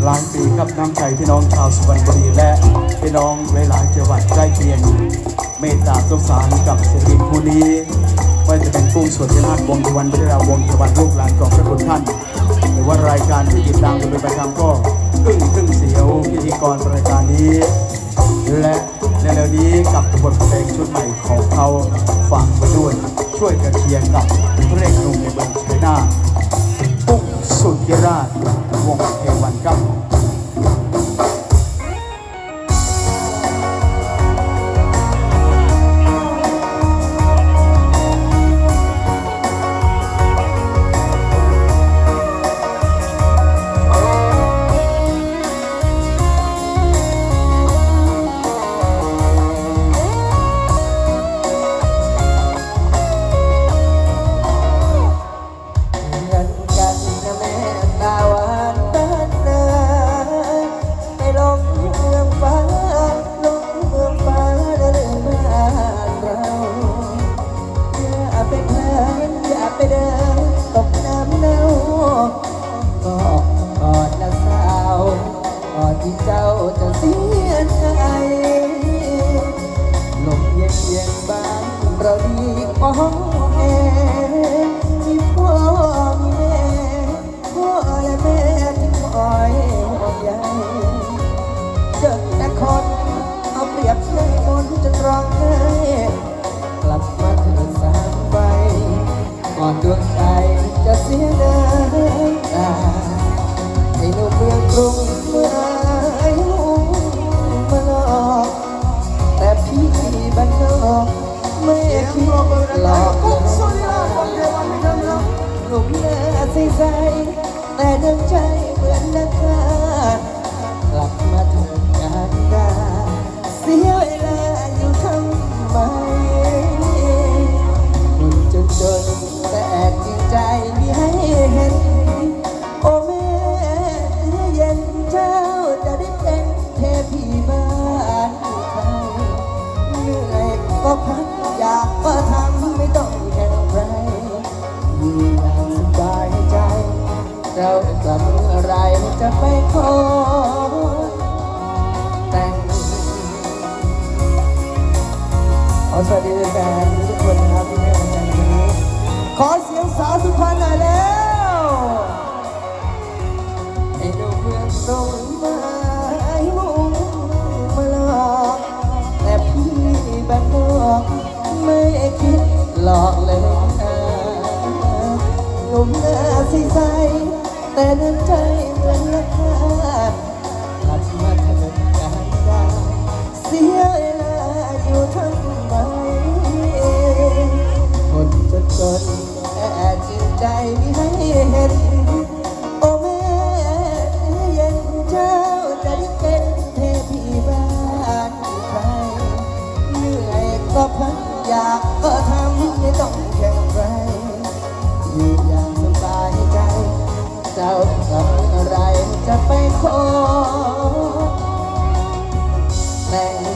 หลายปีครับน้ำใจพี่น้องชาวสุพรรณบุรีและพี่น้องหลายๆจังหวัดใกล้เคียงเมตตาสงสารกับศิลปินผู้นี้ไม่จะเป็นกุ้งสดที่นาฏวงศ์ทวันพระดาวงศ์ทวันลูกหลานของพระคุณท่านหรือว่ารายการที่ติดตามกันเป็นประจำก็ครึ่งเสียวพิธีกรรายการนี้และในเร็วนี้กับบทเพลงชุดใหม่ของเขาฟังไปด้วยช่วยกันเชียร์กับเพลงหนุ่มในเมืองชัยนาทกุ้งสุทธิราชวงศ์เทวันครับแต่ดวงใจเหมือนนักฆ่ากลับมาเถิดการดาเสียเวลาอยู่ทำไมคนจนแต่จริงใจมีให้เห็นโอ้แม่เนื้อเย็นเจ้าจะได้เป็นเทพีบ้านใครเหนื่อยก็พักอยากก็ทำไม่ต้องแข่งใครอยู่อย่างสบายใจเรากลับเมื่อไรจะไปขอแต่งสวัสดีแฟนทุกคนนะครับที่ให้กำลังใจวันนี้ขอเสียงสาวสุพรรณหน่อยแล้วให้ดูเพื่อนตรงมาให้มุ่งมาหลอกแต่พี่บ้านนอกไม่คิดหลอกเลยหนุ่มหน้าใสแต่น้ำใจเหมือนราคากลับมาเถิดการดาเสียเวลาอยู่ทำไมคนจนแต่จริงใจมีให้เห็นโอ้แม่เย็นเจ้าจะได้เป็นเทพีบ้านใครเหนื่อยก็พักอยากก็ทำไม่ต้องแข่งใครอยู่อย่างสบายใจเจ้ากับอะไรจะไปขอแต่ง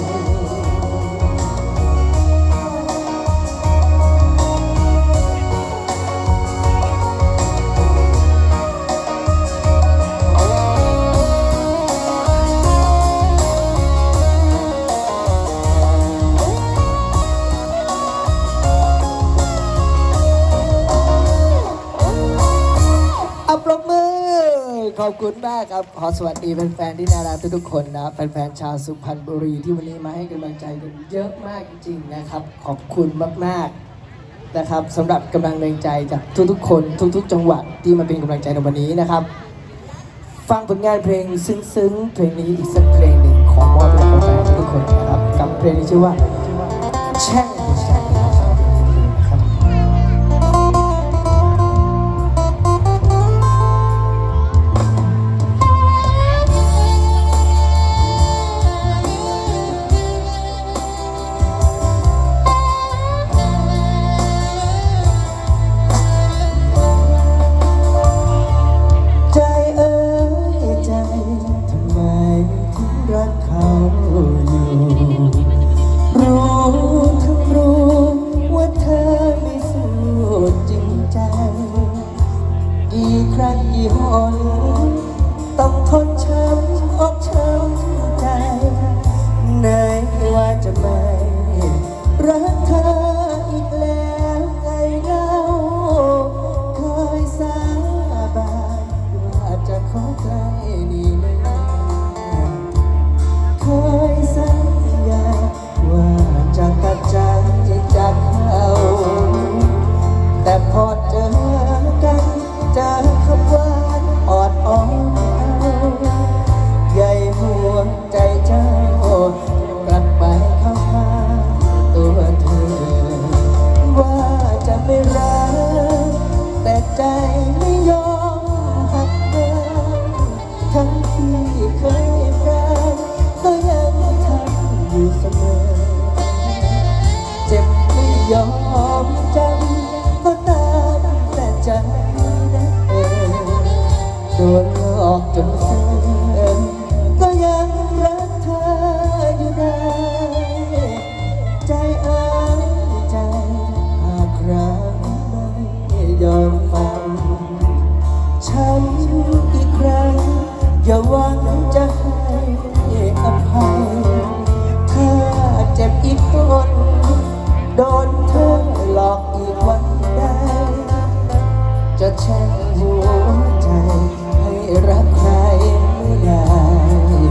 ขอบคุณมากครับขอสวัสดีแฟนๆที่น่ารักทุกๆคนนะแฟนๆชาวสุพรรณบุรีที่วันนี้มาให้กำลังใจกันเยอะมากจริงๆนะครับขอบคุณมากๆนะครับสำหรับกำลังแรงใจจากทุกๆคนทุกๆจังหวัดที่มาเป็นกำลังใจในวันนี้นะครับฟังผลงานเพลงซึ้งๆเพลงนี้อีกสักเพลงหนึ่งของมอบให้แฟนๆทุกคนนะครับกับเพลงที่ชื่อว่าแช่งรักเขาอยู่รู้ทั้งต้องทนช้ำอกช้ำใจไหนว่าจะไม่รักเธออีกแล้วไงเล่าเคยสาบานว่าจะขอใกล้นี่แน่เคยสัญญาว่าจะตัดใจจากเขาแต่พอเจอกันเจอคำหวานออดอ้อนใหญ่หัวใจเจ้ากลับไปเข้าข้างตัวเธอว่าจะไม่รักแต่ใจไม่ยอมหักเดินทั้งที่เคยรักก็ยังทำอยู่เสมอเจ็บไม่ยอมจำก็ตามแต่ใจนั้นโดนหลอกจนเสื่อมก็ยังรักเธออยู่ได้ใจอ้ายใจหากครั้งไม่ยอมฟังฉันอีกครั้งอย่าหวังจะให้อภัยถ้าเจ็บอีกคนโดนเธอหลอกอีกวันใดจะแช่งหัวใจให้รักใครไม่ได้อีก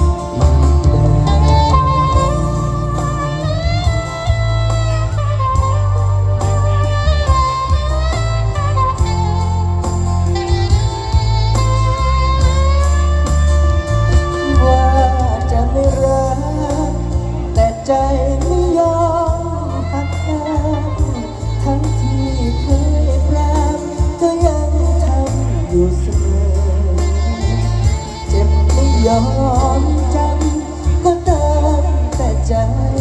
แล้วว่าจะไม่รักแต่ใจไม่ยอมหักกันทั้งที่เคยปรามก็ยังทำอยู่เสมอเจ็บไม่ยอมจำก็ตามแต่ใจ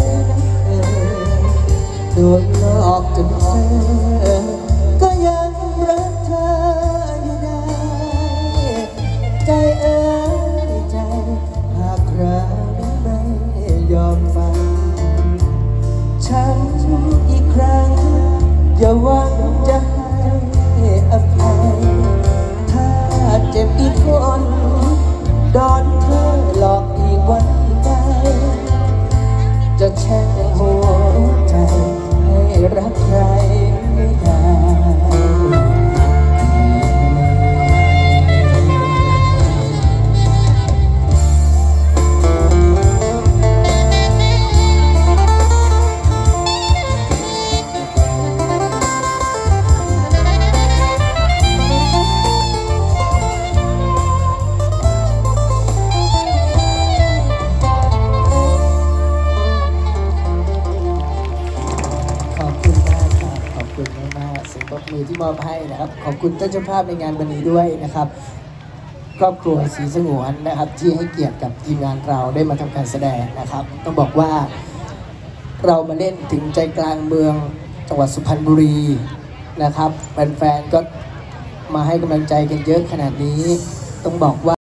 โดนหลอกจนเสื่อมก็ยังรักเธออยู่ได้ใจเอ้ยใจหากครั้งไม่ยอมฟังฉันอีกครั้งอย่าหวังจะให้อภัยถ้าเจ็บอีกคนโดนเธอหลอกอีกวันใดจะแช่งหัวใจให้รักใครไม่ได้มือที่มอบให้นะครับขอบคุณท่านเจ้าภาพในงานวันนี้ด้วยนะครับครอบครัวศรีสงวนนะครับที่ให้เกียรติกับทีมงานเราได้มาทำการแสดงนะครับต้องบอกว่าเรามาเล่นถึงใจกลางเมืองจังหวัดสุพรรณบุรีนะครับแฟนๆก็มาให้กำลังใจกันเยอะขนาดนี้ต้องบอกว่า